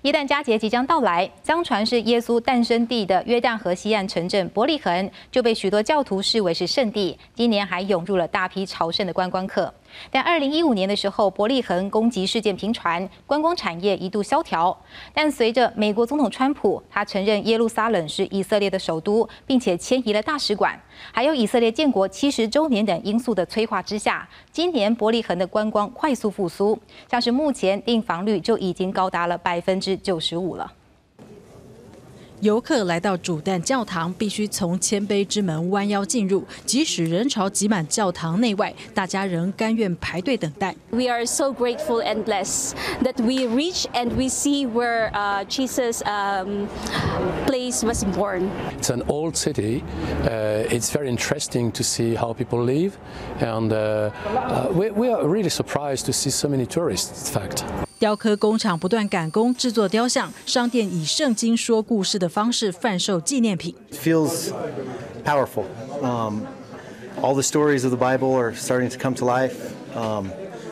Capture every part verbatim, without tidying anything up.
耶诞佳节即将到来，相传是耶稣诞生地的约旦河西岸城镇伯利恒就被许多教徒视为是圣地，今年还涌入了大批朝圣的观光客。但二零一五年的时候，伯利恒攻击事件频传，观光产业一度萧条。但随着美国总统川普他承认耶路撒冷是以色列的首都，并且迁移了大使馆，还有以色列建国七十周年等因素的催化之下，今年伯利恒的观光快速复苏，像是目前订房率就已经高达了百分之九十五了。 游客来到主诞教堂，必须从谦卑之门弯腰进入。即使人潮挤满教堂内外，大家仍甘愿排队等待。 We are so grateful and blessed that we reach and we see where uh, Jesus' um, place was born. It's an old city. Uh, it's very interesting to see how people live, and uh, uh, we, we are really surprised to see so many tourists. In fact. 雕刻工厂不断赶工制作雕像，商店以圣经说故事的方式贩售纪念品。 It feels powerful. Um, all the stories of the Bible are starting to come to life. Um,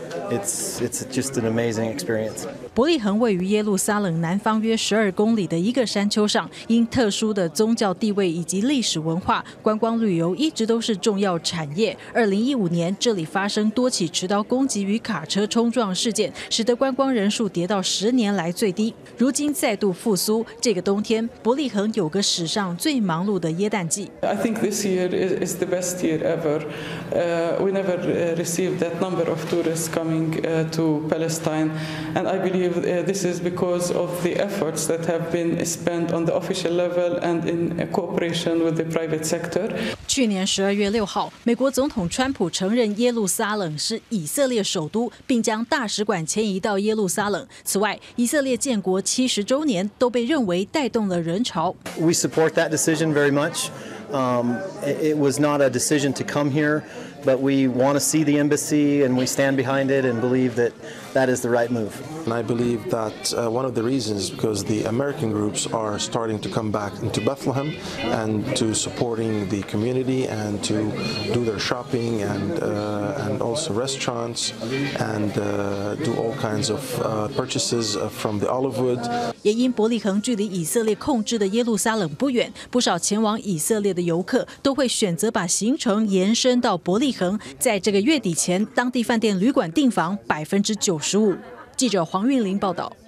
it's it's just an amazing experience. 伯利恒位于耶路撒冷南方约十二公里的一个山丘上，因特殊的宗教地位以及历史文化，观光旅游一直都是重要产业。二零一五年，这里发生多起持刀攻击与卡车冲撞事件，使得观光人数跌到十年来最低。如今再度复苏，这个冬天，伯利恒有个史上最忙碌的耶诞季。 I think this year is, is the best year ever. Uh, we never uh, received that number of tourists coming uh, to Palestine, and I believe. This is because of the efforts that have been spent on the official level and in cooperation with the private sector. 去年十二月六号，美国总统川普承认耶路撒冷是以色列首都，并将大使馆迁移到耶路撒冷。此外，以色列建国七十周年都被认为带动了人潮。 We support that decision very much. Um, it, it was not a decision to come here, but we want to see the embassy and we stand behind it and believe that that is the right move. And I believe that uh, one of the reasons is because the American groups are starting to come back into Bethlehem and to supporting the community and to do their shopping and uh, and also restaurants and uh, do all kinds of uh, purchases from the olive wood. 也因伯利恒距离以色列控制的耶路撒冷不远，不少前往以色列的游客都会选择把行程延伸到伯利恒。在这个月底前，当地饭店旅馆订房百分之九十五。记者黄韵玲报道。